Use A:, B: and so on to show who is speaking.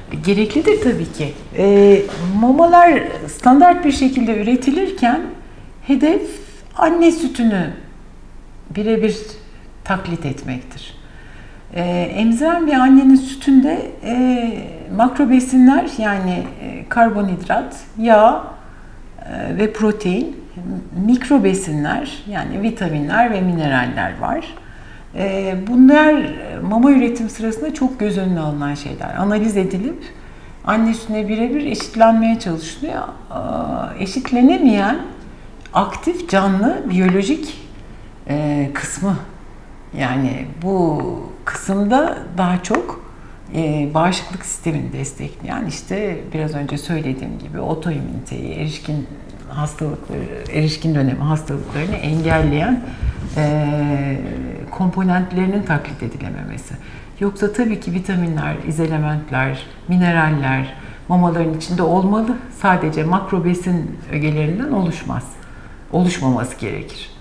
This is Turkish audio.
A: Gereklidir tabii ki. Mamalar standart bir şekilde üretilirken hedef anne sütünü birebir taklit etmektir. Emziren bir annenin sütünde makro besinler yani karbonhidrat, yağ ve protein, mikro besinler yani vitaminler ve mineraller var. Bunlar mama üretim sırasında çok göz önüne alınan şeyler. Analiz edilip anne sütüne birebir eşitlenmeye çalışılıyor. Eşitlenemeyen aktif, canlı, biyolojik kısmı. Yani bu kısımda daha çok bağışıklık sistemini destekleyen, işte biraz önce söylediğim gibi otoimmüniteyi, erişkin dönemi hastalıklarını engelleyen komponentlerinin taklit edilememesi. Yoksa tabii ki vitaminler, izelementler, mineraller mamaların içinde olmalı. Sadece makro besin ögelerinden oluşmaz. Oluşmaması gerekir.